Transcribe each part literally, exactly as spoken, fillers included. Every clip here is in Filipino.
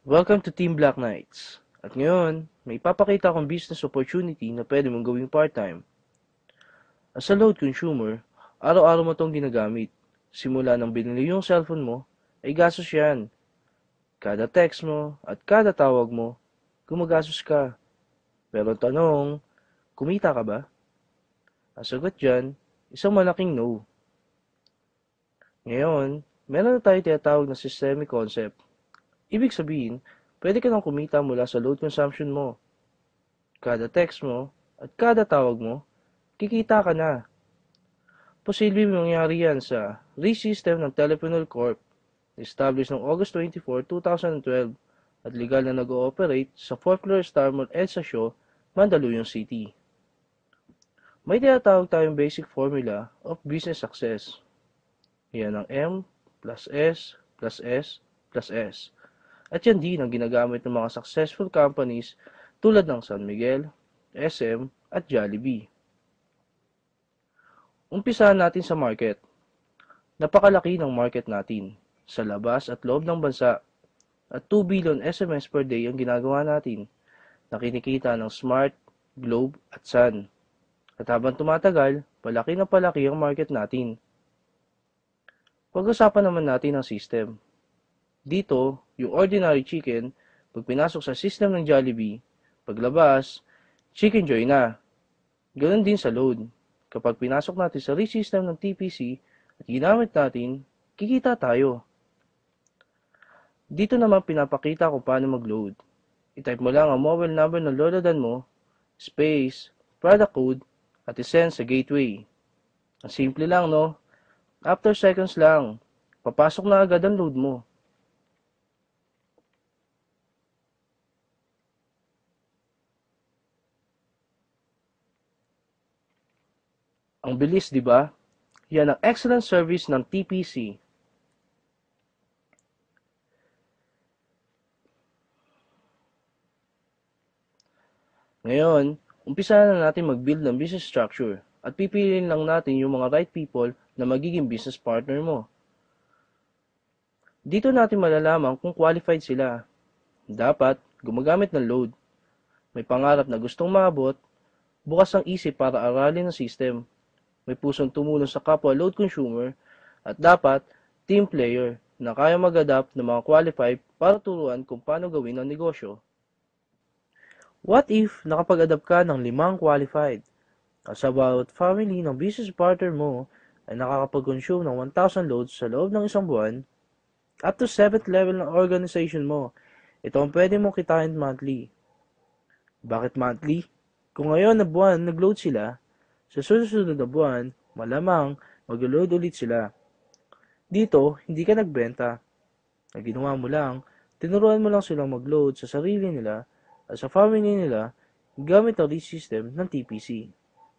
Welcome to Team Black Knights. At ngayon, may ipapakita akong business opportunity na pwede mong gawing part-time. As a load consumer, araw-araw mo itong ginagamit. Simula nang binili yung cellphone mo, ay gastos yan. Kada text mo at kada tawag mo, gumagastos ka. Pero tanong, kumita ka ba? Ang sagot dyan, isang malaking no. Ngayon, meron na tayo tinatawag na systemic concept. Ibig sabihin, pwede ka nang kumita mula sa load consumption mo. Kada text mo at kada tawag mo, kikita ka na. Posibleng mangyari yan sa REIT-system ng Telepanol Corp, established noong August twenty-fourth, two thousand twelve, at legal na nag-ooperate sa fourth floor Star Mall Edsa Shaw, Mandaluyong City. May tinatawag tayong basic formula of business success. Yan ang M plus S plus S plus S. At yan din ang ginagamit ng mga successful companies tulad ng San Miguel, S M at Jollibee. Umpisahan natin sa market. Napakalaki ng market natin sa labas at loob ng bansa at two billion S M S per day ang ginagawa natin na kinikita ng Smart, Globe at Sun. At habang tumatagal, palaki na palaki ang market natin. Pag-usapan naman natin ang system. Dito, yung ordinary chicken, pag pinasok sa system ng Jollibee, paglabas, Chicken Joy na. Ganoon din sa load. Kapag pinasok natin sa REIT system ng T P C at ginamit natin, kikita tayo. Dito naman pinapakita kung paano mag-load. I-type mo lang ang mobile number ng lolodan mo, space, product code, at isend sa gateway. Ang simple lang, no? After seconds lang, papasok na agad ang load mo. Ang bilis, di ba? Yan ang excellent service ng T P C. Ngayon, umpisa na natin mag-build ng business structure at pipiliin lang natin yung mga right people na magiging business partner mo. Dito natin malalaman kung qualified sila. Dapat gumagamit ng load. May pangarap na gustong maabot, bukas ang isip para aralin ang system. May pusong tumulong sa kapwa load consumer, at dapat team player na kaya mag-adapt ng mga qualified para turuan kung paano gawin ang negosyo. What if nakapag-adapt ka ng limang qualified? As about family ng business partner mo ay nakakapag-consume ng one thousand loads sa loob ng isang buwan, up to seventh level ng organization mo, ito ang pwede mong kitain monthly. Bakit monthly? Kung ngayon na buwan nag-load sila, sa susunod na buwan, malamang mag-load ulit sila. Dito, hindi ka nagbenta. Ang ginawa mo lang, tinuruan mo lang silang mag-load sa sarili nila at sa family nila gamit ang REIT system ng T P C.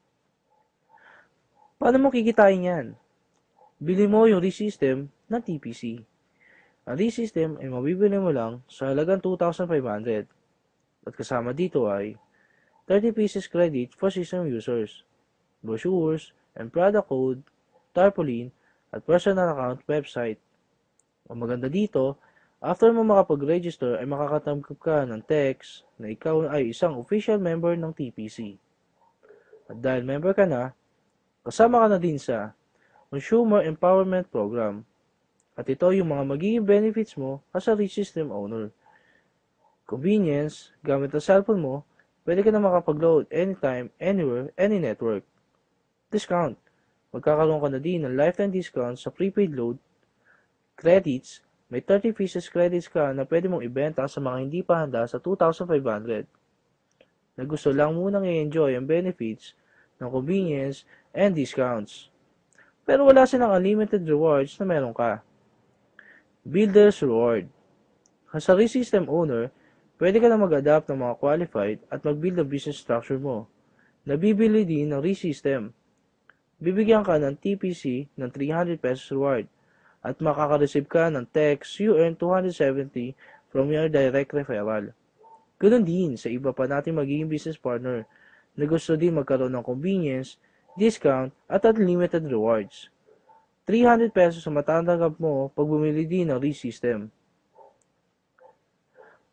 Paano mo kikitain yan? Bili mo yung REIT system ng T P C. Ang REIT system ay mabibili mo lang sa halagang two thousand five hundred. At kasama dito ay thirty pieces credit for system users, brochures, and product code, tarpaulin, at personal account website. Ang maganda dito, after mo makapag-register ay makakatanggap ka ng text na ikaw ay isang official member ng T P C. At dahil member ka na, kasama ka na din sa Consumer Empowerment Program. At ito yung mga magiging benefits mo as a REIT system owner. Convenience, gamit ang cellphone mo, pwede ka na makapag-load anytime, anywhere, any network. Discount. Magkakaroon ka na din ng lifetime discount sa prepaid load. Credits. May thirty pieces credits ka na pwede mong ibenta sa mga hindi pa handa sa two thousand five hundred. Na gusto lang munang i-enjoy ang benefits ng convenience and discounts. Pero wala silang unlimited rewards na meron ka. Builder's Reward. As a REIT system owner, pwede ka na mag-adapt ng mga qualified at mag-build ang business structure mo. Nabibili din ng REIT system. Bibigyan ka ng T P C ng three hundred pesos reward at makaka-receive ka ng text you earn two hundred seventy from your direct referral. Ganoon din sa iba pa nating magiging business partner na gusto din magkaroon ng convenience, discount at unlimited rewards. three hundred pesos ang matatanggap mo pag bumili din ng REIT system.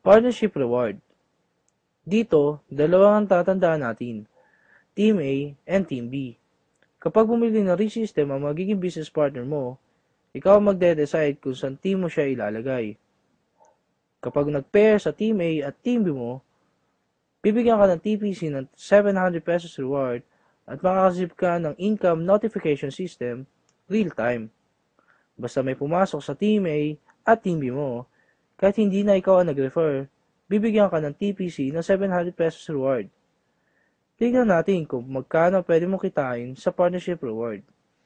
Partnership Reward. Dito, dalawa ang tatandaan natin, Team A and Team B. Kapag bumili ng ReSystem ang magiging business partner mo, ikaw ang magde-decide kung saan team mo siya ilalagay. Kapag nag-pair sa Team A at Team B mo, bibigyan ka ng T P C ng seven hundred pesos reward at makakasip ka ng income notification system real-time. Basta may pumasok sa Team A at Team B mo, kahit hindi na ikaw ang nag-refer, bibigyan ka ng T P C ng seven hundred pesos reward. Tingnan natin kung magkano pwede mong kitain sa partnership reward.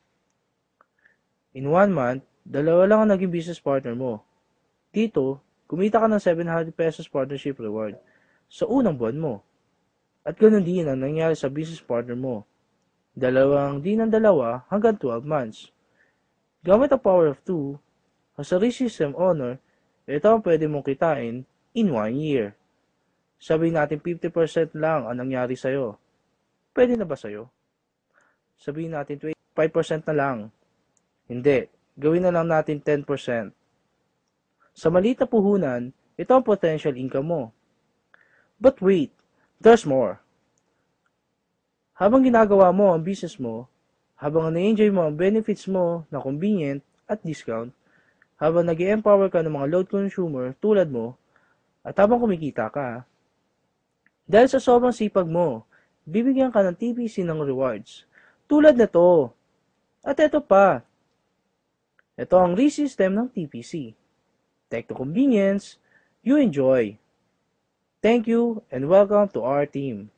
In one month, dalawa lang ang naging business partner mo. Dito, kumita ka ng seven hundred pesos partnership reward sa unang buwan mo. At ganoon din ang nangyari sa business partner mo. Dalawang din ng dalawa hanggang twelve months. Gamit ang power of two, as a ReSystem owner, ito ang pwede mong kitain in one year. Sabihin natin fifty percent lang ang nangyari sa'yo. Pwede na ba sa'yo? Sabihin natin twenty-five percent na lang. Hindi, gawin na lang natin ten percent. Sa maliit na puhunan, ito ang potential income mo. But wait, there's more. Habang ginagawa mo ang business mo, habang na-enjoy mo ang benefits mo na convenient at discount, habang nag-empower ka ng mga load consumer tulad mo, at habang kumikita ka, dahil sa sobrang sipag mo, bibigyan ka ng T P C ng rewards. Tulad nito. At ito pa. Ito ang ReSystem ng T P C. Tech to convenience, you enjoy. Thank you and welcome to our team.